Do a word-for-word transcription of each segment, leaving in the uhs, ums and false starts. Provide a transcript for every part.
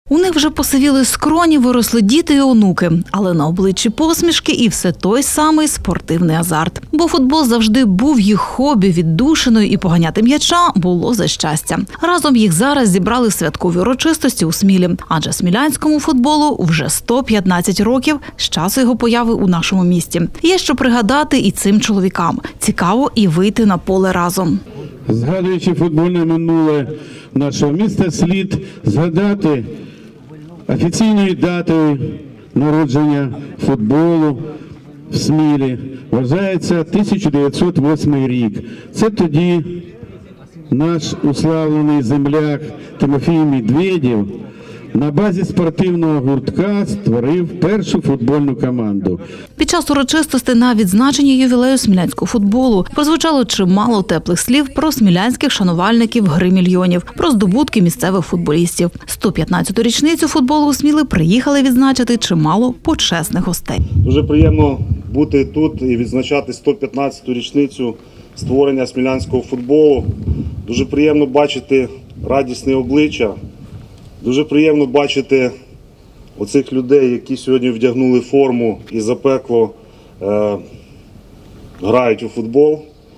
У них вже посивіли скроні, виросли діти і онуки, але на обличчі посмішки і все той самий спортивний азарт. Бо футбол завжди був їх хобі, віддушиною, і поганяти м'яча було за щастя. Разом їх зараз зібрали святкові урочистості у Смілі, адже смілянському футболу вже сто п'ятнадцять років з часу його появи у нашому місті. Є що пригадати і цим чоловікам. Цікаво і вийти на поле разом. Згадуючи футбольне минуле нашого міста, слід згадати офіційною датою народження футболу в Смілі. Вважається тисяча дев'ятсот восьмий рік. Це тоді наш уславлений земляк Тимофій Медведєв на базі спортивного гуртка створив першу футбольну команду. Під час урочистостей на відзначенні ювілею смілянського футболу прозвучало чимало теплих слів про смілянських шанувальників гри мільйонів, про здобутки місцевих футболістів. сто п'ятнадцяту річницю футболу у Сміли приїхали відзначити чимало почесних гостей. Дуже приємно бути тут і відзначати сто п'ятнадцяту річницю створення смілянського футболу. Дуже приємно бачити радісне обличчя. Дуже приємно бачити оцих людей, які сьогодні вдягнули форму і запекло е, грають у футбол.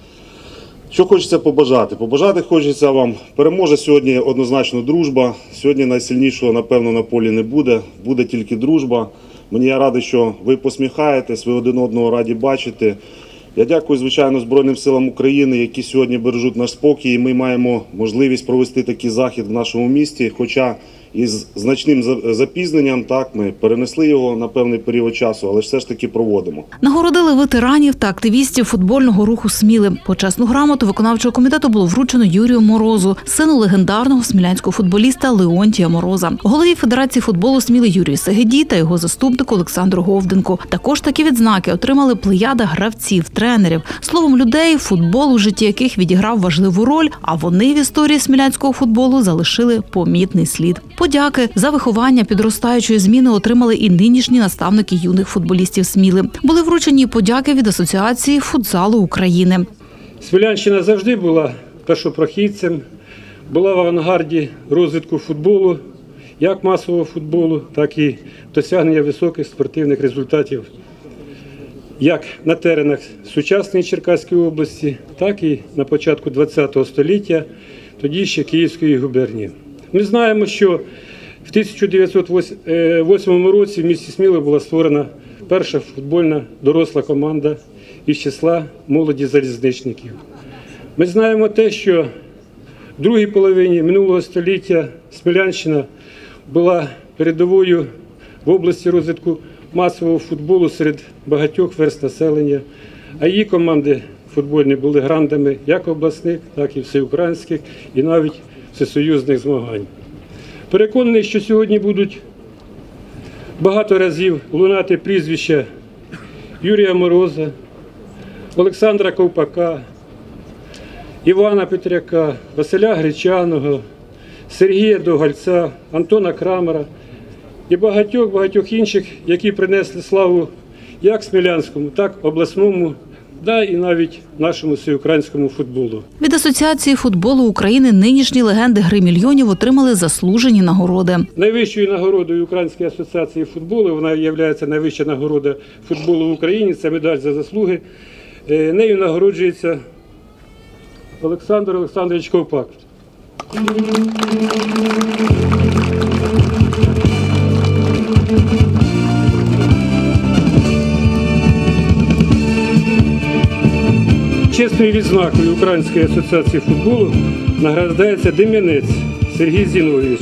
Що хочеться побажати? Побажати хочеться вам, переможе сьогодні однозначно дружба. Сьогодні найсильнішого, напевно, на полі не буде, буде тільки дружба. Мені я радий, що ви посміхаєтесь, ви один одного раді бачити. Я дякую, звичайно, Збройним силам України, які сьогодні бережуть наш спокій, і ми маємо можливість провести такий захід в нашому місті, хоча із значним запізненням, так, ми перенесли його на певний період часу, але все ж таки проводимо. Нагородили ветеранів та активістів футбольного руху Сміли. Почесну грамоту виконавчого комітету було вручено Юрію Морозу, сину легендарного смілянського футболіста Леонтія Мороза, голові Федерації футболу Сміли Юрію Сегеді та його заступнику Олександру Говденку. Також такі відзнаки отримали плеяда гравців, тренерів, словом, людей, футбол у житті яких відіграв важливу роль, а вони в історії смілянського футболу залишили помітний слід. Подяки за виховання підростаючої зміни отримали і нинішні наставники юних футболістів Сміли. Були вручені подяки від Асоціації футзалу України. Смілянщина завжди була першопрохідцем, була в авангарді розвитку футболу, як масового футболу, так і досягнення високих спортивних результатів, як на теренах сучасної Черкаської області, так і на початку ХХ століття, тоді ще Київської губернії. Ми знаємо, що в тисяча дев'ятсот восьмому році в місті Сміла була створена перша футбольна доросла команда із числа молоді залізничників. Ми знаємо те, що в другій половині минулого століття Смілянщина була передовою в області розвитку масового футболу серед багатьох верств населення, а її команди футбольні були грандами як обласних, так і всеукраїнських, і навіть всесоюзних змагань. Переконаний, що сьогодні будуть багато разів лунати прізвища Юрія Мороза, Олександра Ковпака, Івана Петряка, Василя Гречаного, Сергія Догальця, Антона Крамера і багатьох-багатьох інших, які принесли славу як смілянському, так і обласному, да і навіть нашому всеукраїнському футболу. Від Асоціації футболу України нинішні легенди гри мільйонів отримали заслужені нагороди. Найвищою нагородою Української асоціації футболу, вона є найвища нагорода футболу в Україні, це медаль за заслуги. Нею нагороджується Олександр Олександрович Ковпак. Чесною відзнакою Української асоціації футболу награждається Дем'янець Сергій Зіновійович.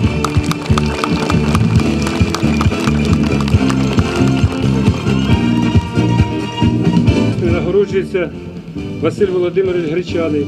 Нагороджується Василь Володимирович Гречаний.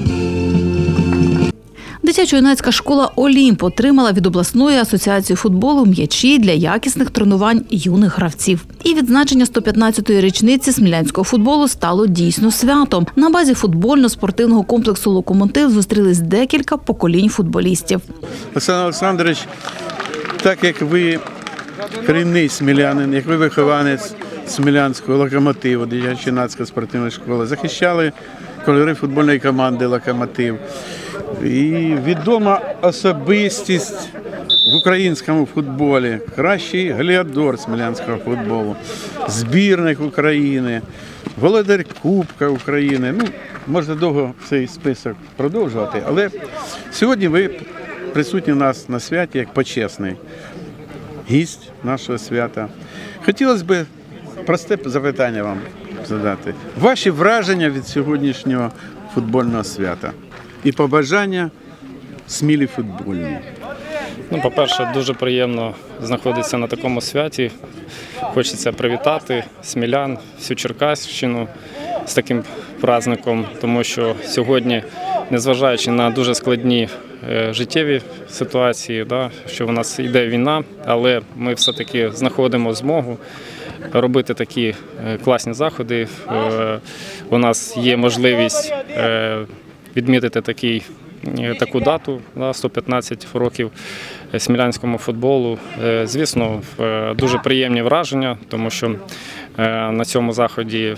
Дитячо-юнацька школа «Олімп» отримала від обласної асоціації футболу м'ячі для якісних тренувань юних гравців. І відзначення сто п'ятнадцятої річниці смілянського футболу стало дійсно святом. На базі футбольно-спортивного комплексу «Локомотив» зустрілись декілька поколінь футболістів. Олександр Олександрович, так як ви корінний смілянин, як ви вихованець смілянського «Локомотиву», дитячо-юнацька спортивна школа, захищали кольори футбольної команди «Локомотив». і відома особистість в українському футболі, кращий гліадор смілянського футболу, збірник України, володар Кубка України. Ну, можна довго цей список продовжувати, але сьогодні ви присутні у нас на святі як почесний гість нашого свята. Хотілося б просте запитання вам задати. Ваші враження від сьогоднішнього футбольного свята і побажання Смілі футбольній? Ну, по-перше, дуже приємно знаходитися на такому святі. Хочеться привітати смілян, всю Черкащину з таким праздником, тому що сьогодні, незважаючи на дуже складні е, життєві ситуації, да, що в нас йде війна, але ми все-таки знаходимо змогу робити такі е, класні заходи. Е, у нас є можливість е, відмітити такий таку дату, сто п'ятнадцять років смілянському футболу. Звісно, дуже приємні враження, тому що на цьому заході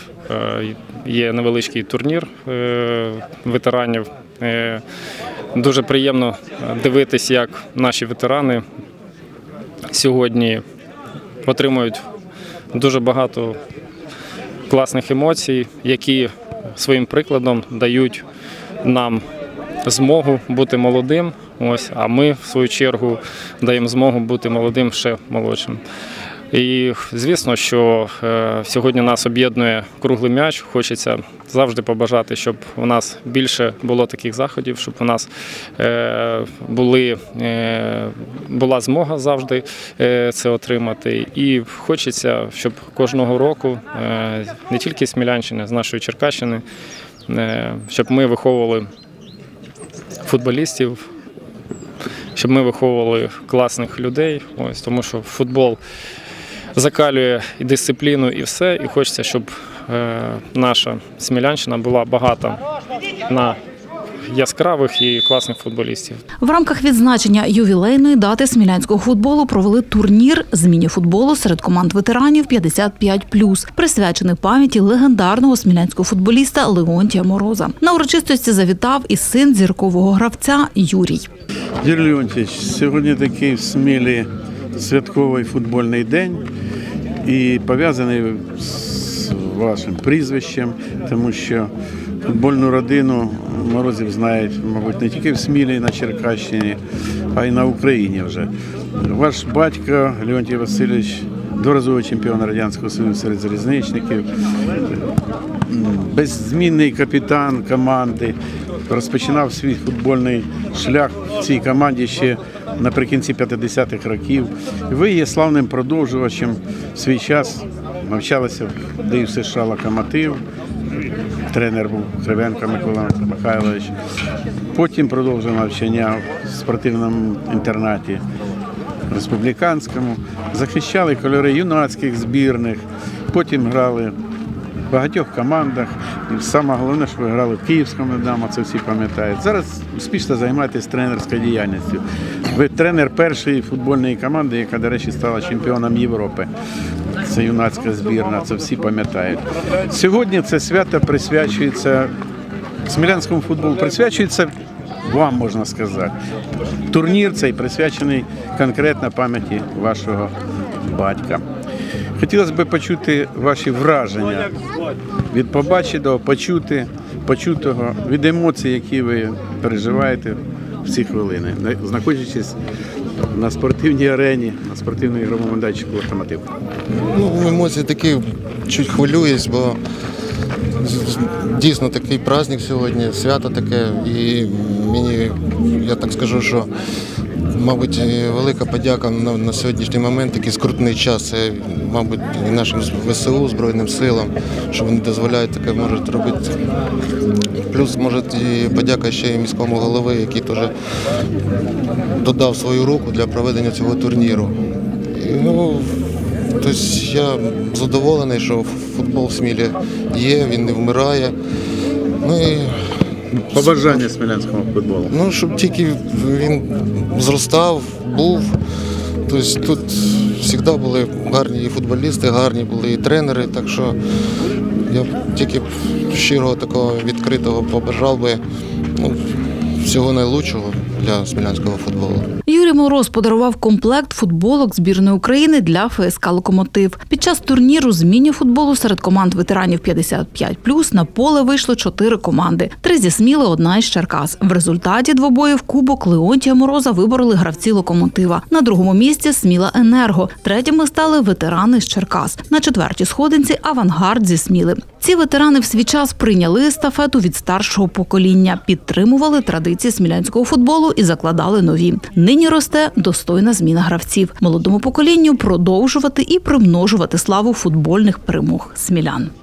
є невеличкий турнір ветеранів. Дуже приємно дивитися, як наші ветерани сьогодні отримують дуже багато класних емоцій, які своїм прикладом дають нам змогу бути молодим, ось, а ми, в свою чергу, даємо змогу бути молодим ще молодшим. І, звісно, що е, сьогодні нас об'єднує круглий м'яч. Хочеться завжди побажати, щоб у нас більше було таких заходів, щоб у нас е, були, е, була змога завжди е, це отримати. І хочеться, щоб кожного року, е, не тільки з Смілянщини, з нашої Черкащини, е, щоб ми виховували футболістів, щоб ми виховували класних людей, ось, тому що футбол закалює і дисципліну, і все, і хочеться, щоб е, наша Смілянщина була багата на яскравих і класних футболістів. В рамках відзначення ювілейної дати смілянського футболу провели турнір з міні-футболу серед команд ветеранів п'ятдесят п'ять плюс, присвячений пам'яті легендарного смілянського футболіста Леонтія Мороза. На урочистості завітав і син зіркового гравця Юрій. Юрій Леонтійович, сьогодні такий в Смілі святковий футбольний день і пов'язаний з вашим прізвищем, тому що футбольну родину Морозів знають, мабуть, не тільки в Смілі, на Черкащині, а й на Україні вже. Ваш батько Леонтій Васильович, дворазовий чемпіон Радянського Союзу серед залізничників, беззмінний капітан команди, розпочинав свій футбольний шлях в цій команді ще наприкінці п'ятдесятих років. Ви є славним продовжувачем в свій час, навчалися в ДЮСШ США «Локомотив», тренер був Кривенко Микола Михайлович. Потім продовжив навчання в спортивному інтернаті республіканському, захищали кольори юнацьких збірних, потім грали в багатьох командах. І саме головне, що ви грали в Київському «Динамо», це всі пам'ятають. Зараз успішно займаєтесь тренерською діяльністю. Ви тренер першої футбольної команди, яка, до речі, стала чемпіоном Європи. Це юнацька збірна, це всі пам'ятають. Сьогодні це свято присвячується смілянському футболу, присвячується вам, можна сказати. Турнір цей присвячений конкретно пам'яті вашого батька. Хотілося б почути ваші враження від побаченого, почути, почутого, від емоцій, які ви переживаєте в ці хвилини, знаходячись на спортивній арені, на спортивному ігровому майданчику «Локомотив». Ну, емоції такі, чуть хвилююсь, бо дійсно такий праздник сьогодні, свято таке, і мені, я так скажу, що, мабуть, велика подяка на, на сьогоднішній момент, такий скрутний час, це, мабуть, і нашим ВСУ, Збройним силам, що вони дозволяють таке можуть робити. Плюс, може, і подяка ще й міському голові, який теж додав свою руку для проведення цього турніру. І, ну, тобто я задоволений, що футбол в Смілі є, він не вмирає. Ну, і побажання смілянському футболу? Ну, щоб тільки він зростав, був. Тобто тут завжди були гарні футболісти, гарні були і тренери, так що я тільки щирого такого відкритого побажав би, ну, всього найкращого для смілянського футболу. Юрій Мороз подарував комплект футболок збірної України для ФСК «Локомотив». Під час турніру з міні-футболу серед команд ветеранів п'ятдесят п'ять плюс на поле вийшло чотири команди. Три зі Сміли, одна із Черкас. В результаті двобоїв кубок Леонтія Мороза вибороли гравці «Локомотива». На другому місці Сміла Енерго. Третіми стали ветерани з Черкас. На четвертій сходинці Авангард зі Сміли. Ці ветерани в свій час прийняли естафету від старшого покоління, підтримували традиції смілянського футболу і закладали нові. Нині росте достойна зміна гравців. Молодому поколінню продовжувати і примножувати славу футбольних перемог смілян.